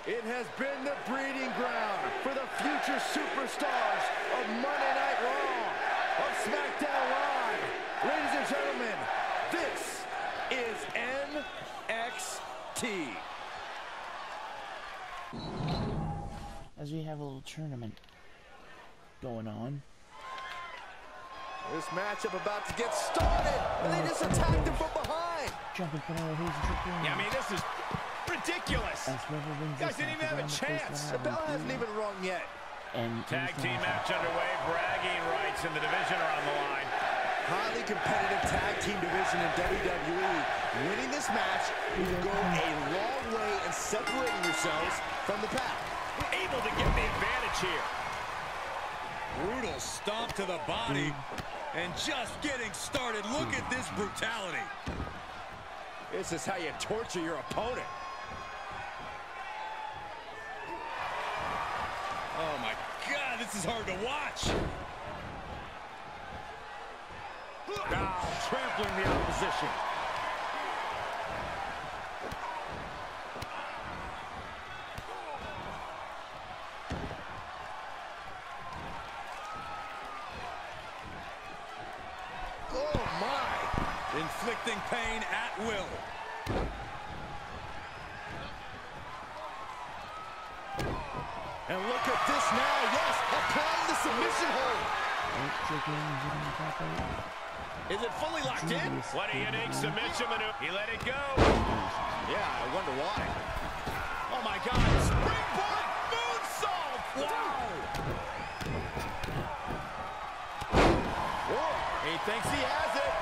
It has been the breeding ground for the future superstars of Monday Night Raw, of SmackDown Live. Ladies and gentlemen, this is NXT. As we have a little tournament going on. This matchup about to get started, and they just attacked him from behind. Jumping for another Hazy Triple. Yeah, I mean, this is ridiculous. Guys didn't even have a chance. The bell hasn't even rung yet. And Tag team match underway. Bragging rights in the division are on the line. Highly competitive tag team division in WWE. Winning this match will go a long way in separating yourselves from the pack. Able to get the advantage here. Brutal stomp to the body. And just getting started. Look at this brutality. This is how you torture your opponent. Oh my God, this is hard to watch. Now trampling the opposition. Inflicting pain at will. And look at this now, yes, applying the submission hold. Is it fully locked in? What a unique submission maneuver. He let it go. Yeah, I wonder why. Oh my God, springboard moonsault. Wow. Whoa, he thinks he has it.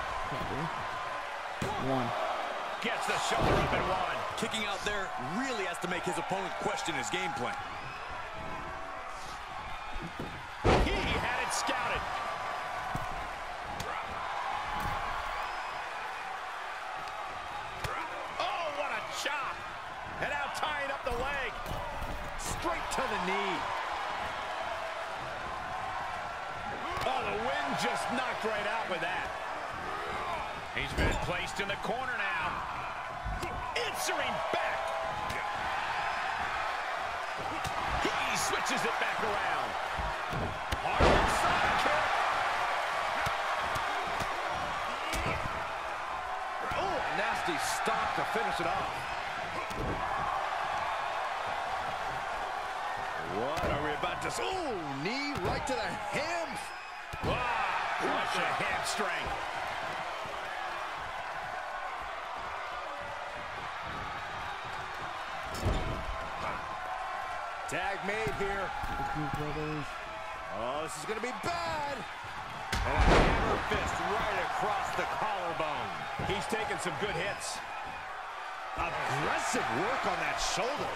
One. Gets the shoulder up and one. Kicking out there really has to make his opponent question his game plan. He had it scouted. Oh, what a chop. And now tying up the leg. Straight to the knee. Oh, the wind just knocked right out with that. He's been placed in the corner now. Answering back. He switches it back around. Hard side kick. Oh, a nasty stop to finish it off. What are we about to see? Oh, knee right to the ham. Wow, crush a hamstring. Tag made here. Oh, this is going to be bad. And a hammer fist right across the collarbone. He's taking some good hits. Aggressive work on that shoulder.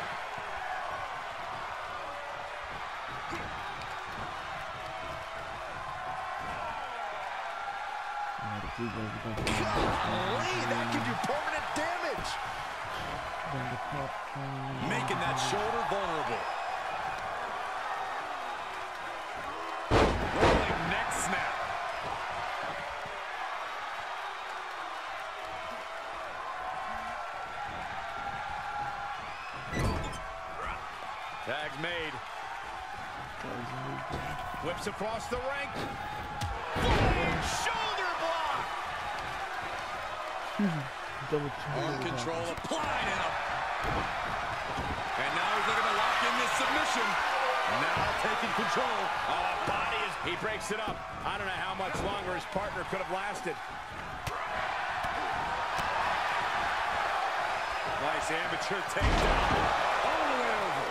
Golly, that gives you permanent damage. Making that shoulder vulnerable. Rolling neck snap. Tag's made. Whips across the ring. Flying shoulder block. Arm control applied and up. And now he's looking to lock in this submission. Now taking control. Body is, he breaks it up. I don't know how much longer his partner could have lasted. Nice amateur takedown. All the way over.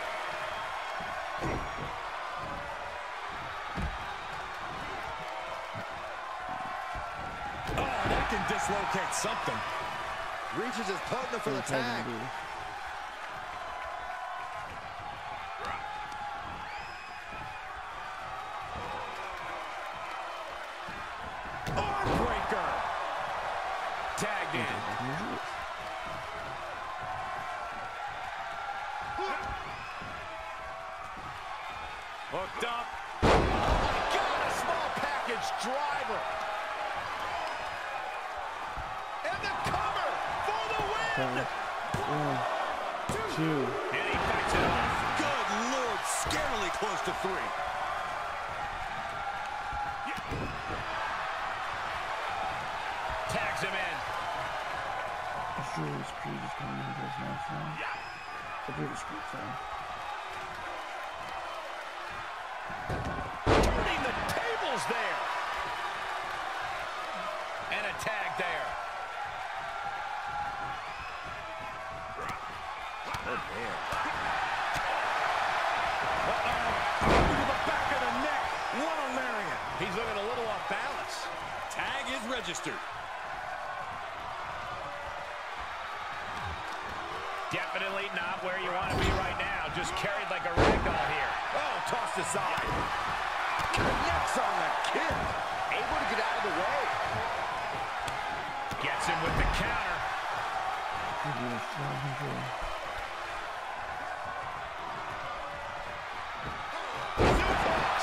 Oh, that can dislocate something. Reaches his partner for the tag. Armbreaker. Tagged in. Hooked up. Oh my God, a small package driver. And the cover for the win. 1, 2, 2. And he fights it off. Good Lord, scarily close to 3. Tags him in. Julius Creed is coming into this match now. The British Creed, sorry. Turning the tables there. And a tag there. Oh, man. Uh-oh. To the back of the neck. What a lariat. He's looking a little off balance. Tag is registered. Definitely not where you want to be right now. Just carried like a ragdoll here. Oh, tossed aside. Connects on the kick. Able to get out of the way. Gets him with the counter. Suplex.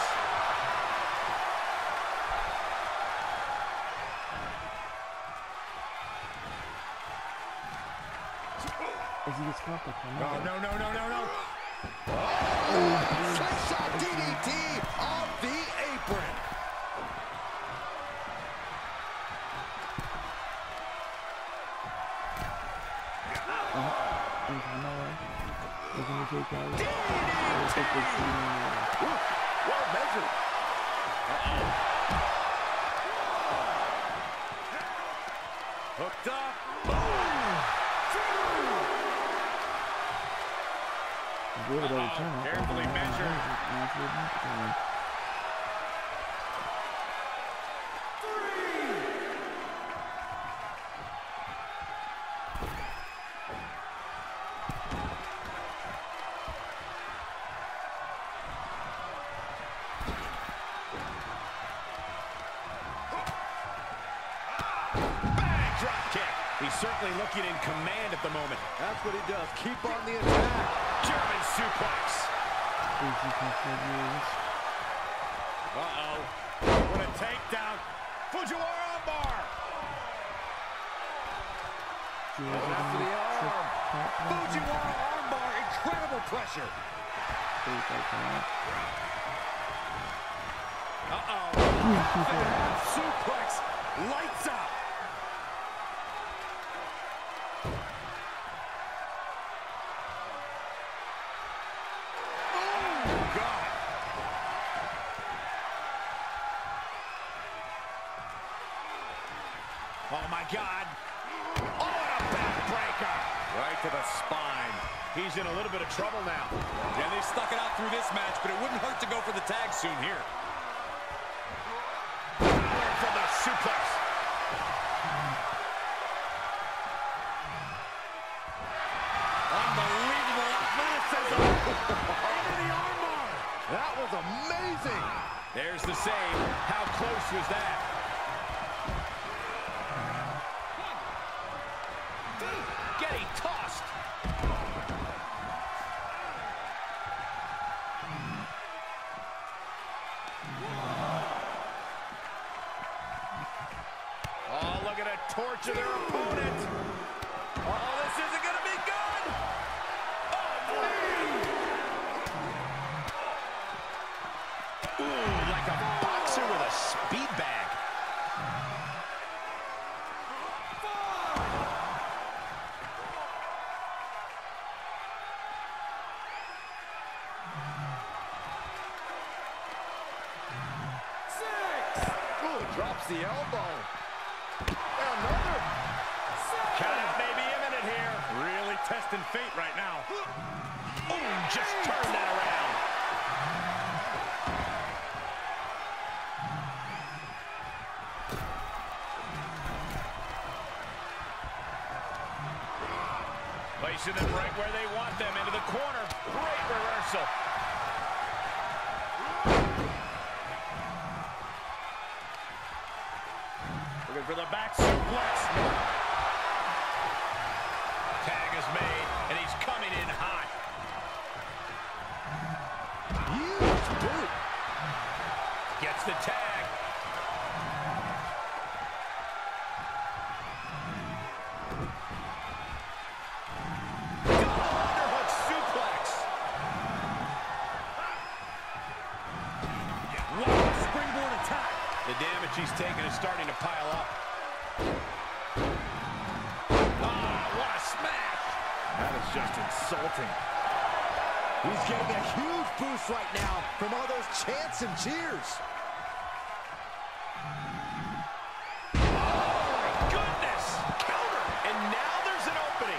As he gets caught by Oh, Carmelo. no. Slingshot DDT off the apron. And Carmelo looking to take out. Well measured. Hooked up. Carefully measured. Bang! Drop kick. He's certainly looking in command at the moment. That's what he does. Keep on the attack. German suplex. Uh-oh. What a takedown. Fujiwara armbar. After the arm. Fujiwara armbar. Incredible pressure. Uh-oh. Suplex. Lights out. Oh, my God. Oh, what a backbreaker. Right to the spine. He's in a little bit of trouble now. Yeah, they've stuck it out through this match, but it wouldn't hurt to go for the tag soon here. Power from the suplex. Unbelievable athleticism. Into the armbar. That was amazing. There's the save. How close was that? Getting tossed. Oh, look at it torture their opponent. Oh, this isn't going to be good. Oh, no. Ooh, like a boxer with a speed bag. Drops the elbow. Another. Count out may be imminent here. Really testing fate right now. Oh, just turn that around. Placing them right where they want them, into the corner. Great reversal. Looking for the back suplex. Tag is made, and he's coming in hot. Huge boot. Gets the tag. Double underhook he's taking is starting to pile up. What a smash! That is just insulting. He's getting a huge boost right now from all those chants and cheers. Oh, my goodness! Counter! And now there's an opening.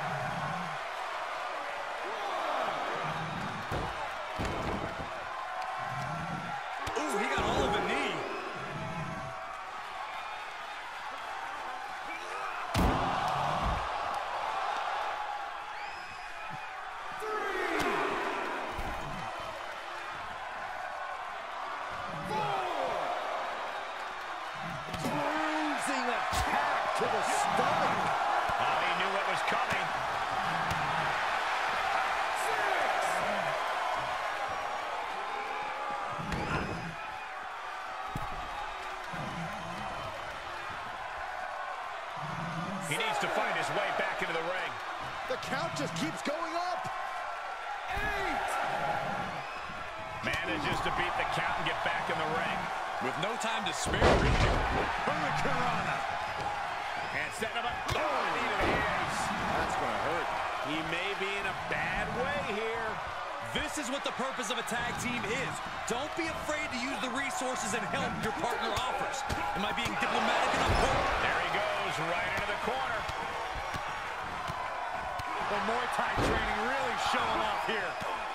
Ooh, he got all of the knee. Bruising attack to the stomach. Oh, he knew what was coming. He needs to find his way back into the ring. The count just keeps going up. 8. Manages to beat the count and get back in the ring. With no time to spare. Hurricanrana. And setting him up. Oh, knee to the ace. That's going to hurt. He may be in a bad way here. This is what the purpose of a tag team is. Don't be afraid to use the resources and help your partner offers. Am I being diplomatic enough, Cole? There he goes, right into the corner. The Muay Thai training really showing off here.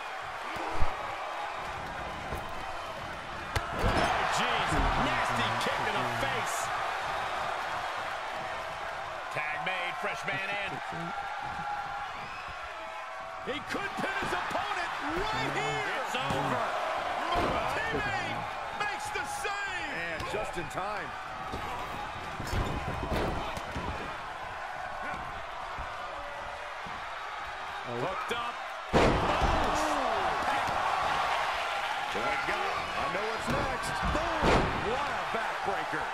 Oh, jeez. Nasty kick in the face. Tag made, fresh man in. He could pin his opponent right here. It's over. Teammate makes the save. And just in time. Hooked up. There we go. I know what's next. Boom. What a backbreaker.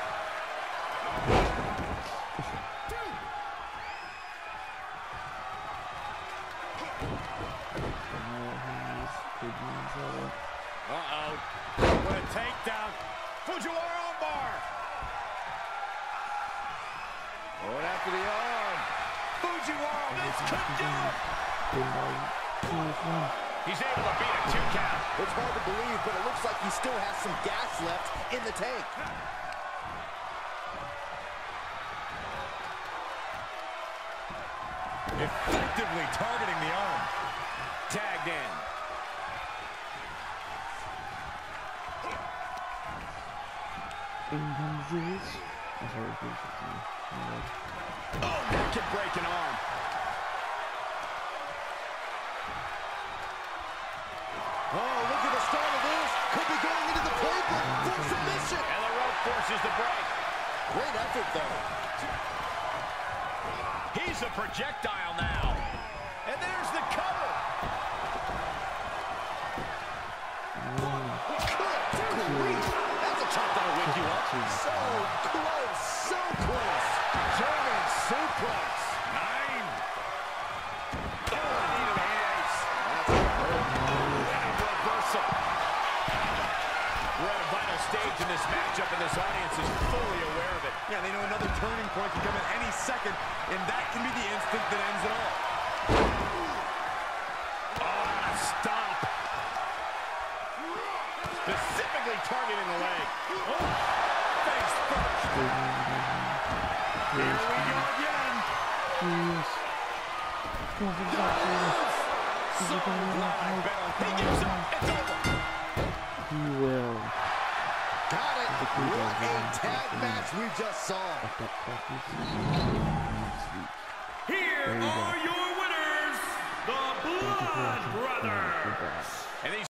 Uh-oh. What a takedown. Fujiwara armbar. Going after the arm. Fujiwara, this could do it. He's able to beat a 2 count. It's hard to believe, but it looks like he still has some gas left in the tank. Effectively targeting the arm. Tagged in. Oh, neck-breaking arm. Oh, look at the start of this. Could be going into the playbook for submission. And the rope forces the break. Great effort, though. He's a projectile now. And there's the cover. Good grief. That's a chop that'll wake you up. So close, so close. German suplex. 9. Oh, knee to the ace. That's And a reversal. We're at a vital stage in this matchup, and this audience is fully aware of it. Yeah, they know another turning point can come at any second, and that can be the instant that ends it all. Oh, stop. Specifically targeting the leg. Oh, face first. Here we go again. He gives him. It's over. He will. got it. What a tag match we just saw. Here are your winners, the Blood Brothers. And these